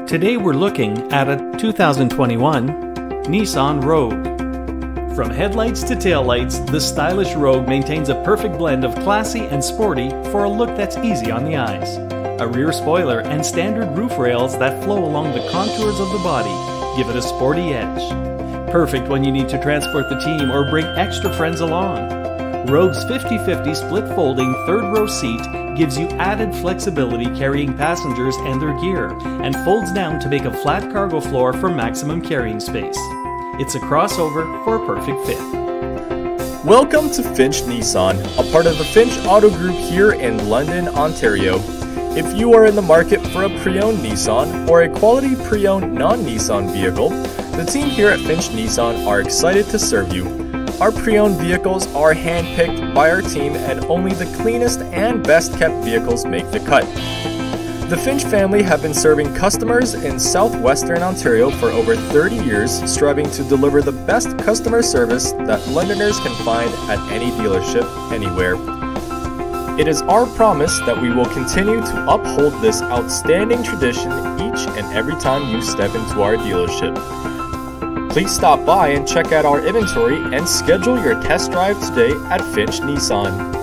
Today we're looking at a 2021 Nissan Rogue. From headlights to taillights, the stylish Rogue maintains a perfect blend of classy and sporty for a look that's easy on the eyes. A rear spoiler and standard roof rails that flow along the contours of the body give it a sporty edge. Perfect when you need to transport the team or bring extra friends along. Rogue's 50/50 split folding third row seat gives you added flexibility carrying passengers and their gear, and folds down to make a flat cargo floor for maximum carrying space. It's a crossover for a perfect fit. Welcome to Finch Nissan, a part of the Finch Auto Group here in London, Ontario. If you are in the market for a pre-owned Nissan or a quality pre-owned non-Nissan vehicle, the team here at Finch Nissan are excited to serve you. Our pre-owned vehicles are hand-picked by our team, and only the cleanest and best-kept vehicles make the cut. The Finch family have been serving customers in southwestern Ontario for over 30 years, striving to deliver the best customer service that Londoners can find at any dealership anywhere. It is our promise that we will continue to uphold this outstanding tradition each and every time you step into our dealership. Please stop by and check out our inventory and schedule your test drive today at Finch Nissan.